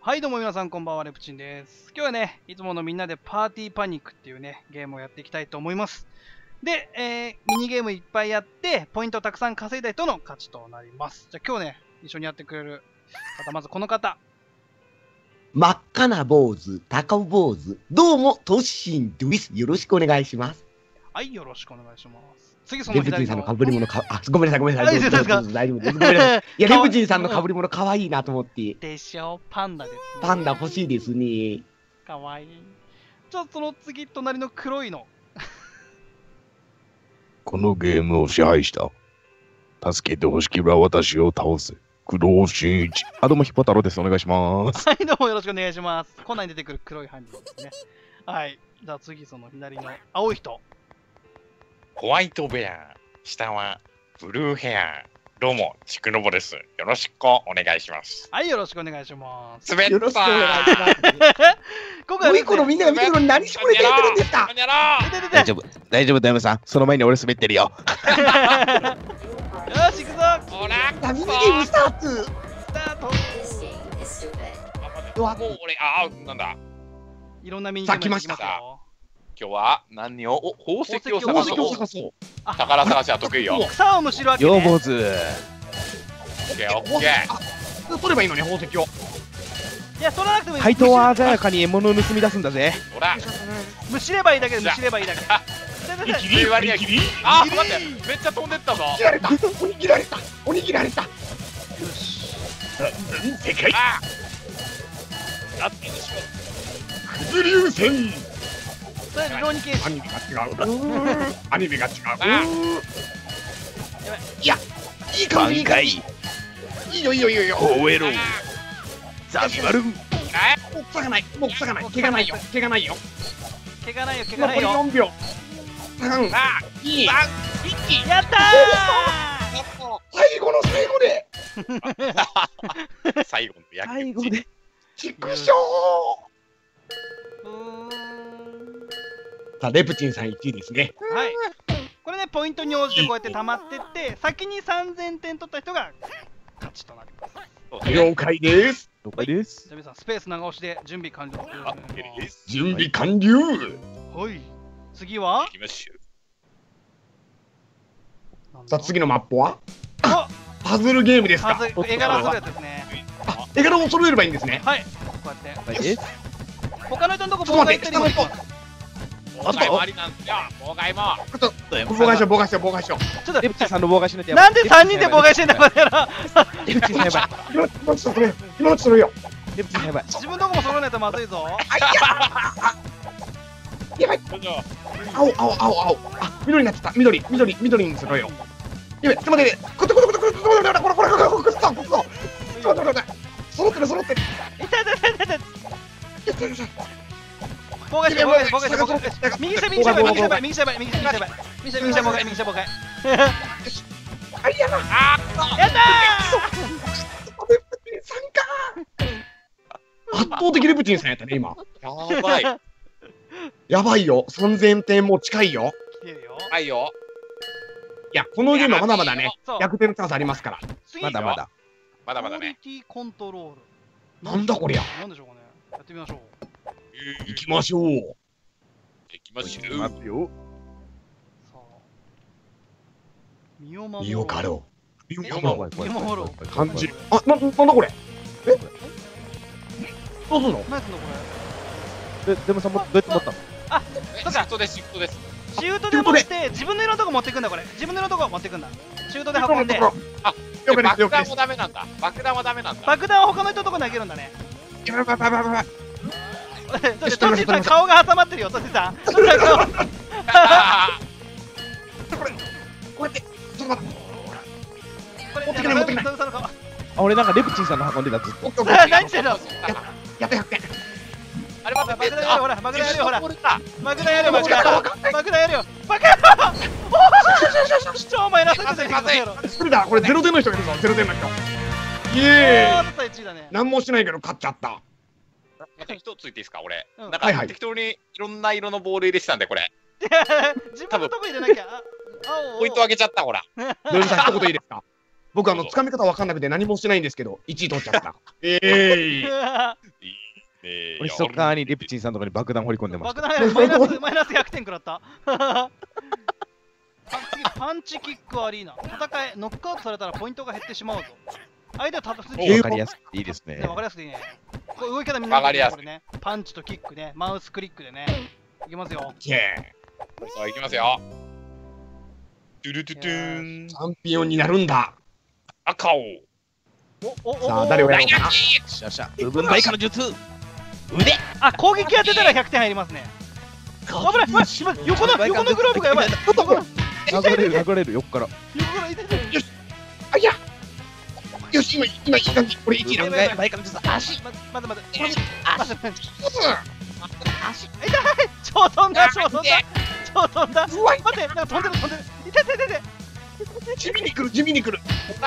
はい、どうも皆さんこんばんは、レプチンです。今日はね、いつものみんなでパーティーパニックっていうね、ゲームをやっていきたいと思います。で、ミニゲームいっぱいやって、ポイントをたくさん稼いだ人の勝ちとなります。じゃあ今日ね、一緒にやってくれる方、まずこの方。 真っ赤な坊主、高尾坊主、どうも、トシンです。よろしくお願いします。 はい、よろしくお願いします。次、そレプチの左の。 ンさんの被り物ごめんなさい、ごめんなさい。 大丈夫ですか？ 大丈夫です。ごめんなさい。いや、レプチンさんの被り物可愛いなと思って。 でしょ、パンダですね。 パンダ欲しいですね。 かわいい。じゃあその次、隣の黒いの。 このゲームを支配した。助けてほしければ私を倒せ。工藤新一。どうも、ヒポ太郎です。お願いします。 はい、どうもよろしくお願いします。こんなに出てくる黒い犯人ですね。はい。じゃあ次、その左の青い人。 ホワイトベア、下はブルーヘア。どうも、チクノボです。よろしくお願いします。 はい、よろしくお願いします。 滑ったー。 よろしくお願いします。 今回はこのみんなが見てるのに何してくれてるんですか？ 大丈夫、大丈夫、ダメさん。その前に俺滑ってるよ。 よし、行くぞ。 ほら、 ミニゲームスタート。 スタート。 もう俺、なんだ。 いろんなミニゲームやってきますよ。 今日は何を、宝石を宝石探そう。 を探そう。 宝探しは得意よ。 草をむしるわけよう、 ね。 坊主。 オッケー、オッケー。 取ればいいのね、宝石を。 いや、取らなくてもいい。 怪盗は鮮やかに獲物を盗み出すんだぜ。 ほら、 むしればいいだけで、むしればいいだけ。 待って、めっちゃ飛んでったぞ。 切られた。鬼切られた。鬼切られた。世界。九頭流戦。 それ、ローニケース。 アニメが違う。アニメが違う。いや、いい感じ。いいよいいよいいよいいよ。 吠えろ。ザビバル。 もう草がない。もう草がない。毛がないよ。毛がないよ。 毛がないよ、毛がない残りよ。 4秒。3、2、 やった最後の最後で。 最後の野球。 最後で。 畜生。さあ、レプチンさん1位ですね。 はい。これね、ポイントに応じてこうやって溜まってって、先に3000点取った人が勝ちとなります。 了解です。 了解ですじゃあ皆さん、スペース長押しで準備完了。 準備完了。 はい。次は行きましょう。 さあ、次のマップはあ、 パズルゲームですか。 絵柄するやつですね。 絵柄を揃えればいいんですね。 はい。こうやって。 はい、 他の人のとこちょっと待って、 妨害したりもできます。 妨害もありなんですよ。妨害も。 妨害しよう、妨害しよう、妨害しよう。 ちょっとレプチンさんの妨害しないとやばい。 なんで3人で妨害してんだこれら。 レプチンさんやばい。 今のうちそれ、今のうちそれよ。 レプチンさんやばい。 自分のとこも揃えないとまずいぞ。 やばい。青。あ、緑になっちゃった。緑にするよ。やばい、ちょっと待って。これ。ちょっと待って。揃ってる。 痛い。妨害して妨害して。右下妨害。 ありやな。 やった圧倒的レプチンさんやったね、今。 やばい。 やばいよ。3000点も近いよ。 来てるよ。 はいよ。 いや、このゲームはまだまだね、 そう逆転のチャンスありますから。 次まだまだ。 まだまだね。 クオリティコントロール。 なんだこりゃ。 なんでしょうかね。やってみましょう。 行きましょう。 行きましょう。 待ってよ。 さあ。身を守身をかろう。 身を守ろう。 感じる。あ、なんだこれ。え、どうすんの？ 何すんのこでもさんもどうやって持ったの？ そうかシフトです。 れ。シュートで持って自分の色のとこ持ってくんだこれ。自分の色のとこ持ってくんだ。シュートで運んで。 了解です、了爆弾解です。 もダメなんだ。爆弾はダメなんだ。 爆弾は他の人のとこ投げるんだね。 やばい。 トシさん顔が挟まってるよ。トシさん。 こうやって、ちょっと待って。 これ持ってくれ持ってくれトシさんの顔。 あ、俺なんかレプチンさんの運んでたずっと。 何してんの。 やった100点。 あれ待って、 爆弾やるよほら。爆弾やるよほら。 これか。 爆弾やるよ爆弾やるよ。爆弾。超マイナス出てるよ。 それだ、これ0点の人がいるぞ、0点の人。イエーイ。 トシさん1位だね。 何もしないけど勝っちゃった。 一つ言っていいですか、俺。 うんなんはいはいか適当にいろんな色のボール入れてたんで、これ。 自分のとこ入れなきゃ。青ポイント上げちゃった、ほら。 土井さん一言いいですか？ 僕つかみ方わかんなくて何もしてないんですけど、1位取っちゃった。 俺、そっかにレプチンさんとかに爆弾掘り込んでまし爆た。 弾マイナス100点食らった。次、パンチキックアリーナ。戦い、ノックアウトされたらポイントが減ってしまうぞ。相手はただわかりやすくていいですね。 わかりやすくていいね。これ動き方みんなわかりやすいこれね。パンチとキックね。マウスクリックでね。いきますよ。 さあ、いきますよ。トゥルトゥトゥーン。 チャンピオンになるんだ。 赤を。 さあ、誰をやろうかな。 しゃしゃ、部分大化の術。腕。 あ、攻撃当てたら100点入りますね。危ない、横のグローブがやばい。 流れる、横から。 横から痛い痛い。 あ、いや。よし、今、俺1位だ。 大化の術、足。 待って。足。痛い。超飛んだ。待って、なんか飛んでる。痛い。 地味に来る。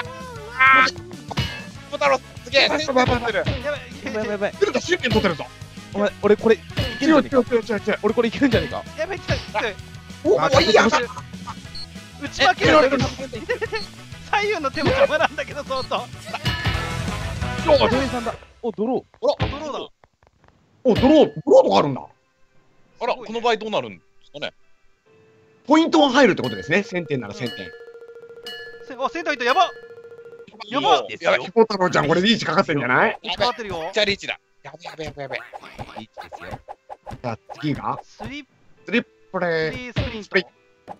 ポタロすげえ。 やばい。 やばい。 来るか、10点取ってるぞ。 お前、俺これいけるんじゃねえか。 違う。 俺これいけるんじゃねえか。 やばい、痛い。 お、いいや。 打ち負けるんだけど。左右の手も邪魔なんだけど、相当。 お、ドさんだ。お、ドロー。 ドローだ。 お、ドローとかあるんだ。 あら、この場合どうなるんですかね。 ポイントが入るってことですね。1000点なら1000点。 あ、センターいた、やば。 やばい。 やばい、ヒポ太郎ちゃん、これリーチかかってんじゃない？ かかってるよ。 じゃあリーチだ。やべ。 リーチですよ。 じゃあ次が、 スリッスリップレースプリント。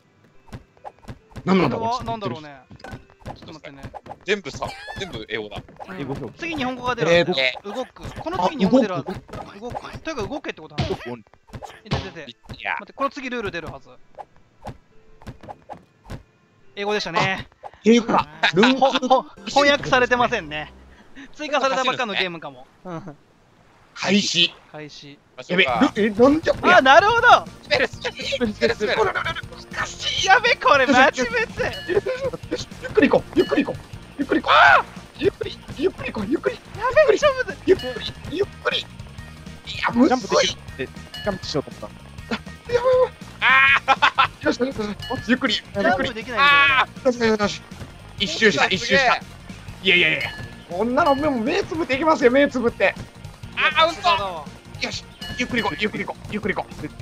何なんだこれはろう。 なんだろうね。ちょっと待ってね。 全部英語だ。 英語表記。 次日本語が出るはずだよ。動く。この次日本語出るはず。動く。というか動けってことなんだ。出て。 いや、 待って、この次ルール出るはず。英語でしたね。 っていうか、ルン翻訳されてませんね。追加されたばっかのゲームかも。 開始。 開始。 やべ、なんじゃこりゃ。 あ、なるほど。 滑る。 難しい。 やべ、これマジ別。 ゆっくり行こう。ゆっくり行こう。ゆっくり。 やべ、勝負で。 ゆっくり。いや、むずい。 ジャンプできるって、ジャンプしようと思った。 よし、ゆっくり。 ジャンプできないんだよね。 よし。一周した。いや。こんなの目つぶっていきますよ、目つぶって。 あ、嘘。 よし。ゆっくり行こう。ゆっくり。 あ、 ゆっくり。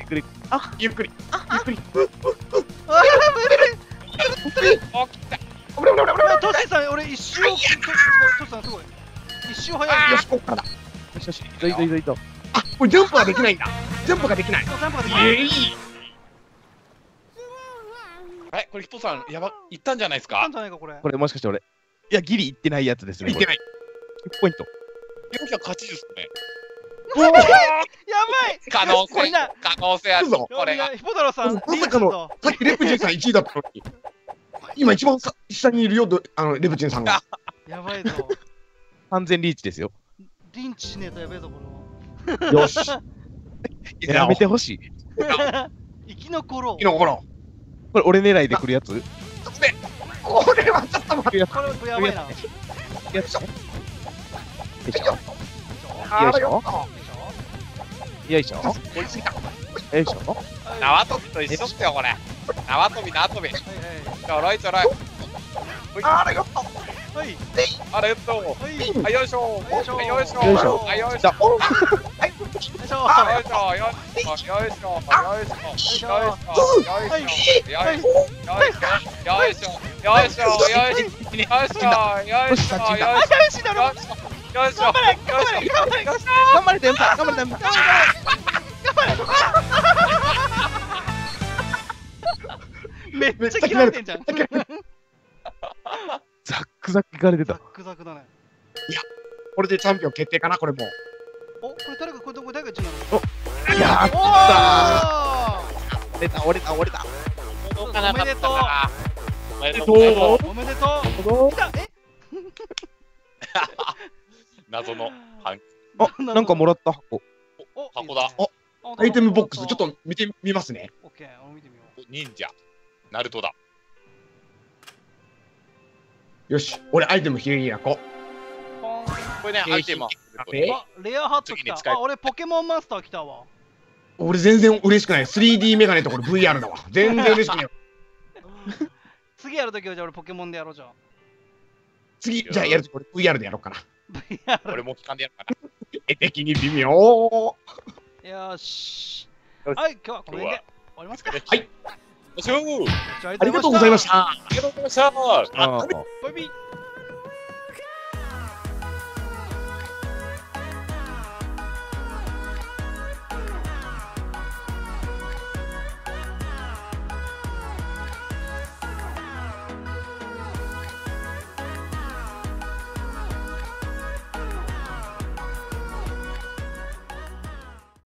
お、来た。 トシさん、俺一周を。トシさん、すごい。一周早い。 よし、こっからだ。 よし。いいぞ。 あ、これジャンプはできないんだ。ジャンプができない。 ジャンプができない。 これヒポさん、いったんじゃないですかなん。じゃないか、これ。 これもしかして俺。いや、ギリいってないやつですね。 いってない。 10ポイント。 480ですね。 やばい。 可能性みんなあるぞ。ここれれが。 ヒポ太郎さん、 まさかのさっきレプチンさん1位だったのに。今一番下にいるよ、レプチンさんが。 やばいぞ。 完全リーチですよ。 リンチしねえとやべえぞ、こよし。 やめてほしい。 れは。生き残ろう。 昨日頃。 これ俺狙いで来るやつこれはちょっと待って。 これやばいな。 やつでしょよいしょ。 追いついた。 よいしょ。 縄跳びと一緒っすよ、これ。縄跳び。ちょろい。 あらよっと。 はい。 あれと。 はい。 はい、よいしょ。 よいしょはい、よいしょ。 よいしょはい、よいしょ。 じゃよいしょ。 頑張れ電波。 めっちゃ切られてんじゃん。 ザックザクいかれてた。 ザックザクだね。 これでチャンピオン決定かな、これもう。 お、これ誰が1位なの？ やっおた。折れた。 おめでとう。 おめでとう。 おめでとう。来た。 謎のあ、なんかもらった箱。 箱だ。 アイテムボックス、ちょっと見てみますね。 オッケー、見てみよう。 忍者。ナルトだ。 よし、俺アイテム開ここれね、アイテム。 レアハット来た。あ、俺ポケモンマスター来たわ。 う。俺全然嬉しくない。3D メガネとこれ VR だわ。全然嬉しくない。 次やるときはじゃあ俺ポケモンでやろうじゃん。 次、じゃあやるとこれ VR でやろうかな。 俺も聞かんでやるか絵的に微妙。 よし。はい、今日はこの辺で終わりますか。 な。はい。よいしょー。 ありがとうございました。 ありがとうございました。 あーバイビー。